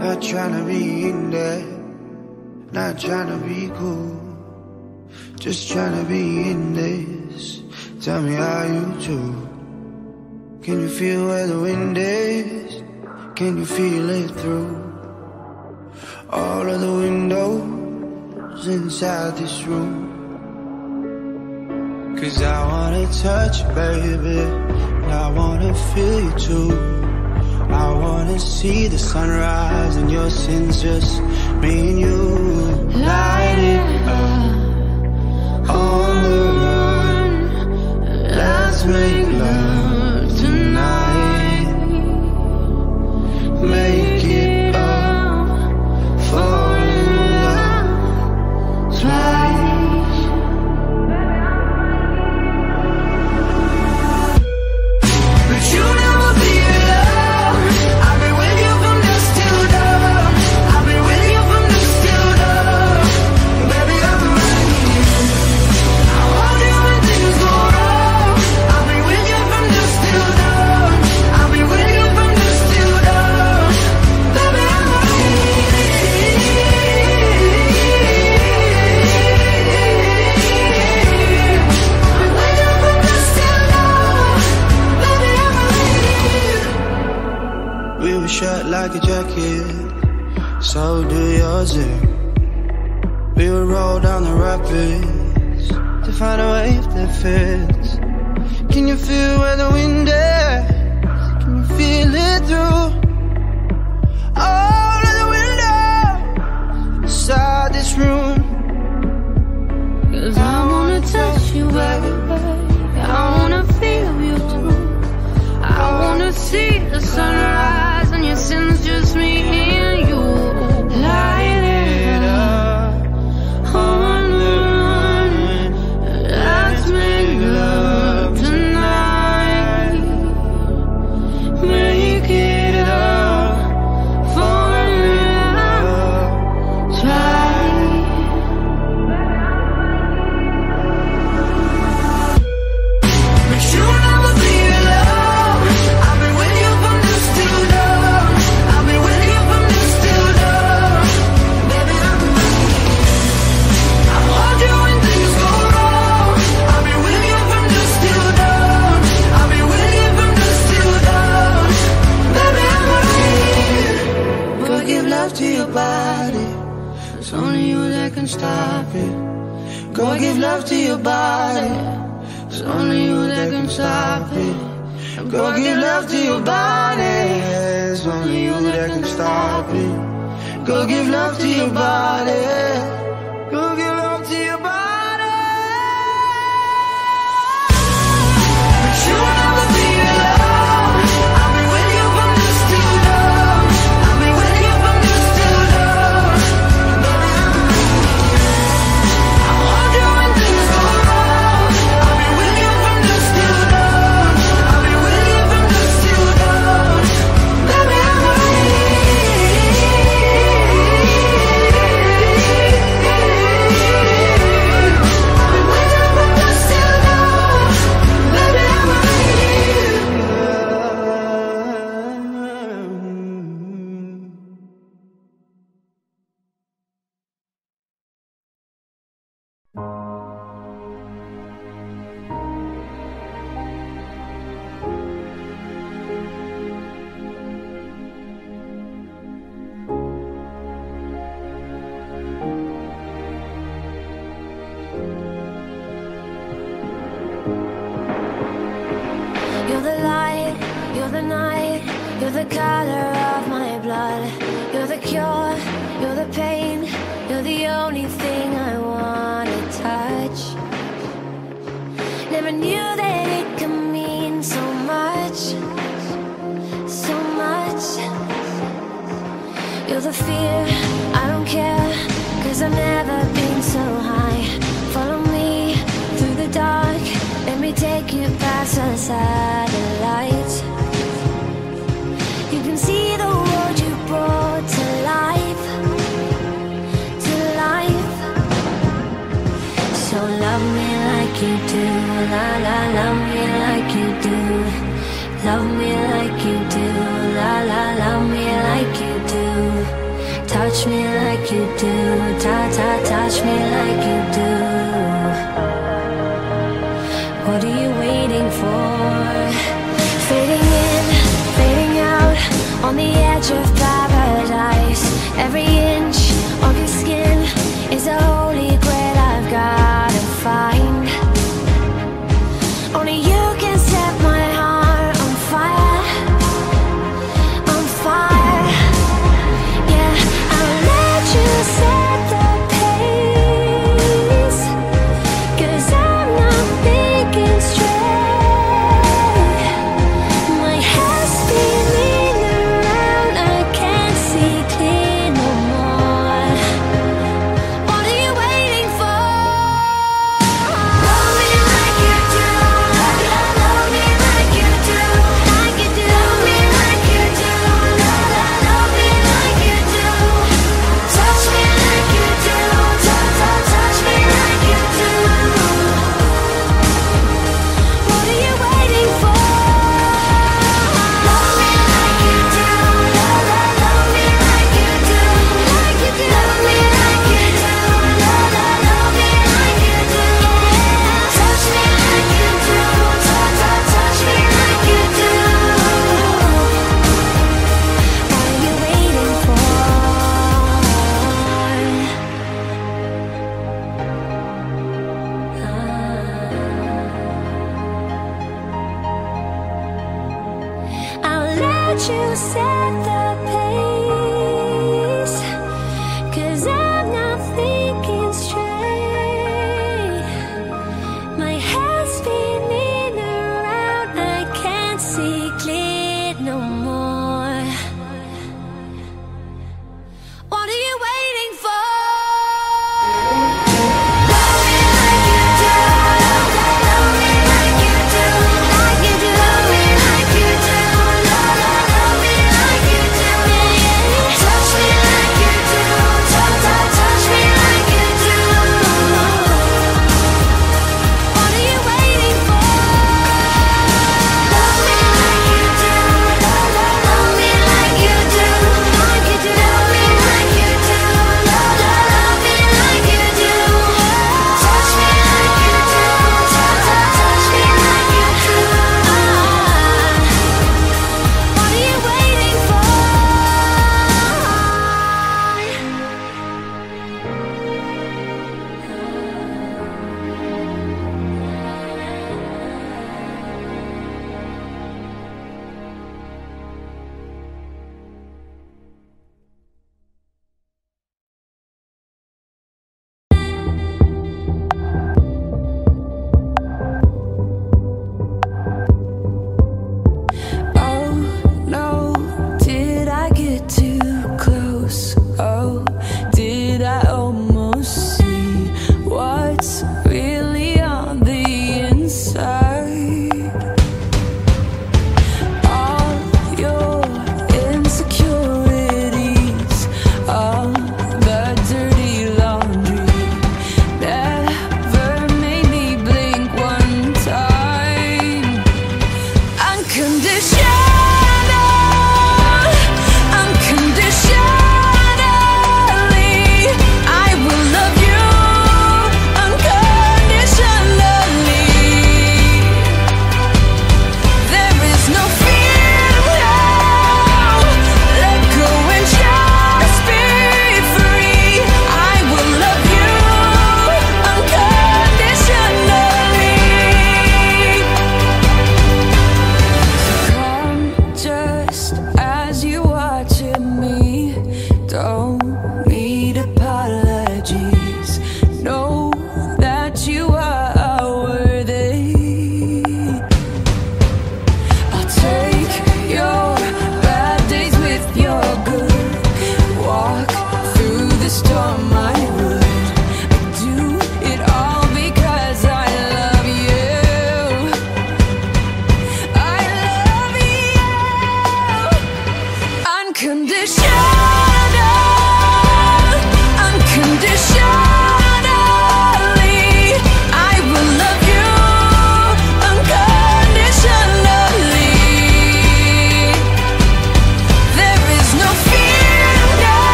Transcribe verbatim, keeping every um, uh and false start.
Not tryna be in there, not tryna be cool, just tryna be in this. Tell me how you do. Can you feel where the wind is? Can you feel it through all of the windows inside this room? Cause I wanna touch you, baby, and I wanna feel you too. I wanna see the sunrise and your sins, just me and you. Light it up on the run. Let's make love tonight. Make it up, fall in love twice. But you never be alone. I've been with you from dusk till dawn. I've been with you from dusk till dawn. Baby, I'm right here. I hold you when things go wrong. I'll be with you from dusk till dawn. I'll be with you from dusk till dawn. Baby, I'm right here. We were shut like a jacket, so do yours. Zip. We would roll down the rapids to find a wave that fits. Can you feel where the wind is? Can you feel it through all of the windows inside this room? Cause I wanna touch you, baby. I wanna feel you too. I wanna see the sunrise and your sins, just me and you. Light it up on the run. Let's make love tonight. Make it up for love. Try. But you never be alone. I've been with you from dusk till dawn. I've been with you from dusk till dawn. Baby, I'm right here. I hold you when things go wrong. I'll be with you from dusk till dawn. I'll be with you from dusk till dawn. Baby, I'm right here. Go give love to your body. It's only you that can stop it. Go give love to your body. It's only you that can stop it. Go give love to your body. It's only you that can stop it. Go give love to your body. Go give love to your body. But you will never be alone. I'll be with you from dusk till dawn. I'll be with you from dusk till dawn. Baby, I'm right here. I hold you when things go wrong. I'll be with you from dusk till dawn. I'll be with you from dusk till dawn. Baby, I'm right You're the light, you're the night, you're the color of my blood. You're the cure, you're the pain, you're the only thing I wanna touch. Never knew that it could mean so much, so much. You're the fear, I don't care, cause I've never been so high. Follow me through the dark, let me take you past the satellites. You can see the world you brought to life, to life. So love me like you do, la la, love me like you do. Love me like you do, la la, love me like you do. touch me like you do. Ta-ta, touch me like you do. What are you waiting for? Fading in, fading out, on the edge of paradise. Every inch of your skin is a holy grail I've gotta find. Only you can set my heart on fire, on fire. Yeah, I'll let you set the pace, 'cause I'm not thinking straight. My head's spinning around, I can't see clear no more. What are you waiting for? Love me like you do, love, love, love me like you do, like you do. Love me like you do, love, love, love me like you do. Touch me like you do, touch, touch, touch me like you do. What are you waiting for? Love me like you do, love, love, love me like you do, like you do. Love me like you do, love, love, love me like you do. Touch me like you do, touch, touch, touch me like you do. What are you waiting for? I'll let you set the pace, 'cause I'm not thinking straight. My head's spinning around, I can't see clear no more. What are you waiting for? Love me like you do, love, love, love me like you do, like you do. Love me like you do, love, love, love me like you do. Touch me like you do, touch, touch, touch me like you do. What are you waiting for? Love me like you do, love, love, love me like you do, like you do. Love me like you do, love, love, love me like you do. Touch me like you do, touch, touch, touch me like you do. What are you waiting for? Oh no, did I get too close? Oh, did I almost see what's real?